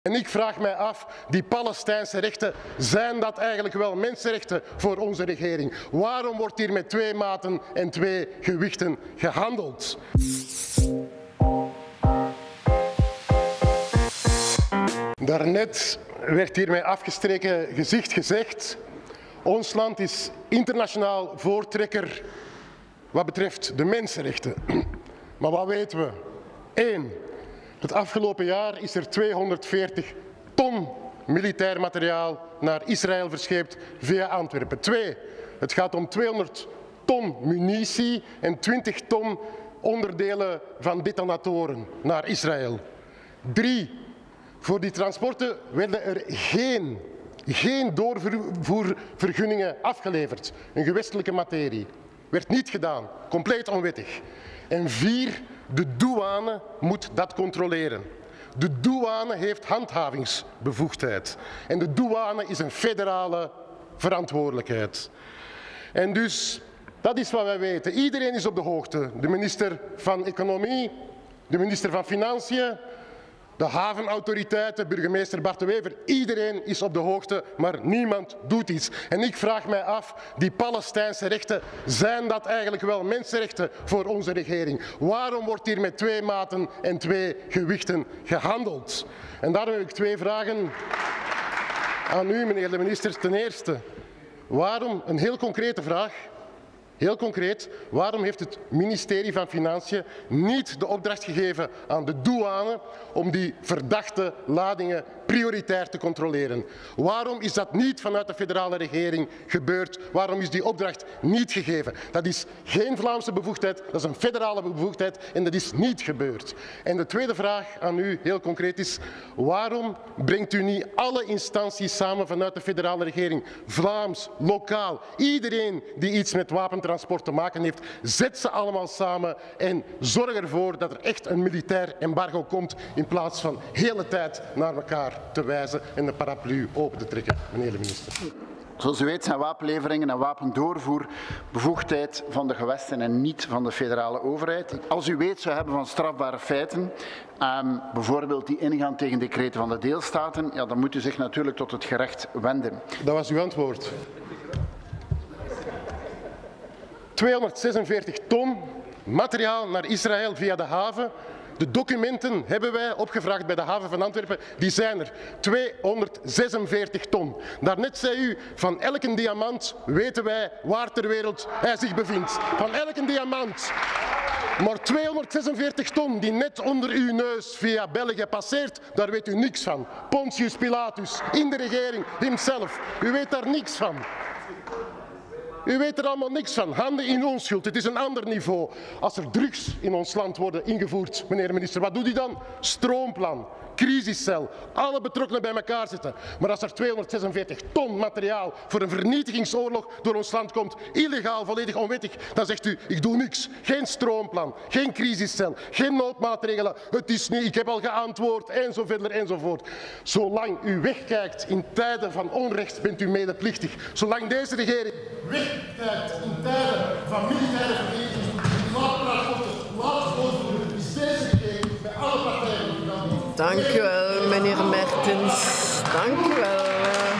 En ik vraag mij af, die Palestijnse rechten, zijn dat eigenlijk wel mensenrechten voor onze regering? Waarom wordt hier met 2 maten en 2 gewichten gehandeld? Daarnet werd hier met afgestreken gezicht gezegd, ons land is internationaal voortrekker wat betreft de mensenrechten. Maar wat weten we? 1. Het afgelopen jaar is er 240 ton militair materiaal naar Israël verscheept via Antwerpen. 2. Het gaat om 200 ton munitie en 20 ton onderdelen van detonatoren naar Israël. 3. Voor die transporten werden er geen doorvoervergunningen afgeleverd. Een gewestelijke materie. Werd niet gedaan. Compleet onwettig. En 4. De douane moet dat controleren. De douane heeft handhavingsbevoegdheid. En de douane is een federale verantwoordelijkheid. En dus, dat is wat wij weten. Iedereen is op de hoogte. De minister van Economie, de minister van Financiën, de havenautoriteiten, burgemeester Bart de Wever, iedereen is op de hoogte, maar niemand doet iets. En ik vraag mij af, die Palestijnse rechten, zijn dat eigenlijk wel mensenrechten voor onze regering? Waarom wordt hier met 2 maten en 2 gewichten gehandeld? En daarom heb ik 2 vragen aan u, meneer de minister. Ten eerste, waarom, een heel concrete vraag, heel concreet, waarom heeft het ministerie van Financiën niet de opdracht gegeven aan de douane om die verdachte ladingen prioritair te controleren? Waarom is dat niet vanuit de federale regering gebeurd? Waarom is die opdracht niet gegeven? Dat is geen Vlaamse bevoegdheid, dat is een federale bevoegdheid en dat is niet gebeurd. En de tweede vraag aan u, heel concreet, is waarom brengt u niet alle instanties samen vanuit de federale regering? Vlaams, lokaal, iedereen die iets met wapentransport te maken heeft, zet ze allemaal samen en zorg ervoor dat er echt een militair embargo komt in plaats van de hele tijd naar elkaar te wijzen en de paraplu open te trekken, meneer de minister. Zoals u weet zijn wapenleveringen en wapendoorvoer bevoegdheid van de gewesten en niet van de federale overheid. Als u weet zou hebben van strafbare feiten, bijvoorbeeld die ingaan tegen decreten van de deelstaten, ja, dan moet u zich natuurlijk tot het gerecht wenden. Dat was uw antwoord. 246 ton materiaal naar Israël via de haven. De documenten hebben wij opgevraagd bij de haven van Antwerpen. Die zijn er. 246 ton. Daarnet zei u, van elke diamant weten wij waar ter wereld hij zich bevindt. Van elke diamant. Maar 246 ton die net onder uw neus via België passeert, daar weet u niks van. Pontius Pilatus, in de regering, himself. U weet daar niks van. U weet er allemaal niks van. Handen in onschuld. Het is een ander niveau. Als er drugs in ons land worden ingevoerd, meneer de minister, wat doet u dan? Stroomplan, crisiscel, alle betrokkenen bij elkaar zetten. Maar als er 246 ton materiaal voor een vernietigingsoorlog door ons land komt, illegaal, volledig onwettig, dan zegt u, ik doe niks. Geen stroomplan, geen crisiscel, geen noodmaatregelen. Het is niet, ik heb al geantwoord, en zo verder enzovoort. Zolang u wegkijkt in tijden van onrecht, bent u medeplichtig. Zolang deze regering wegkijkt in tijden van militaire verdediging, is deze regering bij alle partijen. Dank u wel, meneer Mertens. Dank u wel.